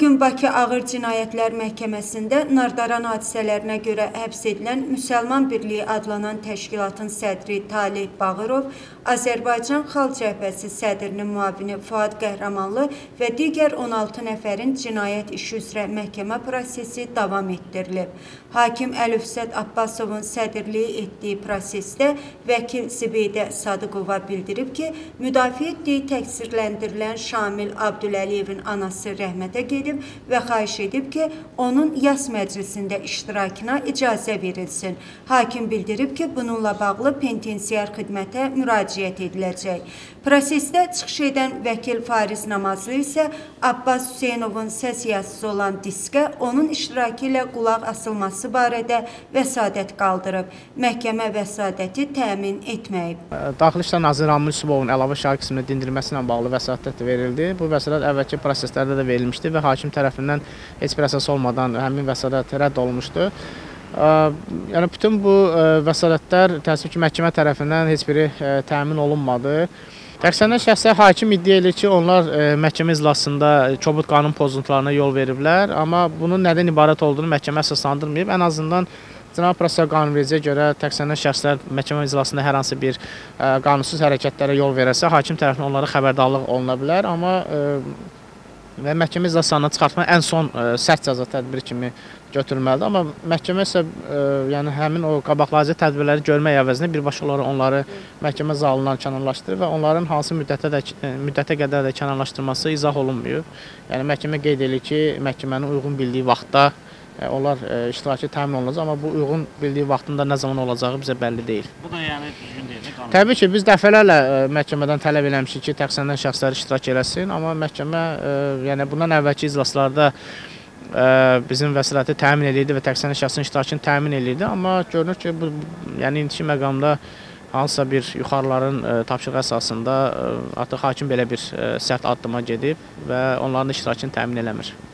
gün Bakı Ağır Cinayətlər Məhkəməsində Nardaran hadisələrinə görə həbs edilən Müsəlman Birliyi adlanan təşkilatın sədri Talib Bağırov, Azərbaycan Xalq Cəbhəsi sədrinin müavini Fuad Qəhrəmanlı və digər 16 nəfərin cinayət işi üzrə məhkəmə prosesi davam etdirilib. Hakim Əlifzəd Abbasovun sədrliyi etdiyi prosesdə vəkil Zibeydə Sadıqova bildirib ki, müdafiə etdiyi təqsirləndirilən Şamil Abdüləliyevin anası rəhmətə gedib və xahiş edib ki, onun yas məclisində iştirakına icazə verilsin. Hakim bildirib ki, bununla bağlı penitensiar xidmətə müraciət ediləcək. Prosesdə çıxış edən vəkil Fariz Namazlı isə Abbas Hüseynovun səs yazısı olan diskə onun iştirakı ilə qulaq asılması barədə vəsadət qaldırıb. Məhkəmə vəsadəti təmin etməyib. Daxili İşlər Naziri Ramil Yusubovun əlavə şahid qismində dindirilməsi ilə bağlı vəsatət verildi. Bu vəsatət əvvəlki proseslərdə də verilmişdi və hakim tərəfindən heç bir əsas olmadan həmin vəsatət rədd olunmuşdu. Yəni bütün bu vəsatətlər təəssüf ki, məhkəmə tərəfindən heç biri təmin olunmadı. Təqsirləndirilən şəxslər hakim iddia edir ki, onlar məhkəmə iclasında kobud qanun pozuntularına yol veriblər, amma bunun nədən ibarət olduğunu məhkəmə əsaslandırmayıb. Ən azından Cinayət Prosessual Qanunvericiliyə görə təqsirləndirilən şəxslər məhkəmə iclasında hər hansı bir qanunsuz hərəkətlərə yol verərsə, hakim tərəfindən onlara xəbərdarlıq oluna bilər, amma və məhkəmə iclaslarından çıxartma ən son sərt cəza tədbiri kimi götürülməlidir. Amma məhkəmə isə yəni həmin o qabaqlayıcı tədbirləri görmək əvəzinə birbaşa olaraq onları məhkəmə zalından kənarlaşdırır və onların hansı müddətə qədər də kənarlaşdırması izah olunmuyor. Yəni məhkəmə qeyd edir ki, məhkəmənin uyğun bildiyi vaxtda onlar iştirakı təmin olunacaq, amma bu uyğun bildiyi vaxtında nə zaman olacağı bizə bəlli deyil. Bu da yəni düzgün deyil. Təbii ki, biz dəfələrlə məhkəmədən tələb eləmişik ki, təqsirləndirilən şəxslər iştirak eləsin, amma məhkəmə yəni bundan əvvəlki iclaslarda bizim vəsaləti təmin edirdi və təqsirləndirilən şəxsin iştirakını təmin edirdi, amma görünür ki, bu yəni indiki məqamda hansısa bir yuxarıların tapşırığı əsasında artıq hakim belə bir sərt addıma gedib və onların iştirakını təmin eləmir.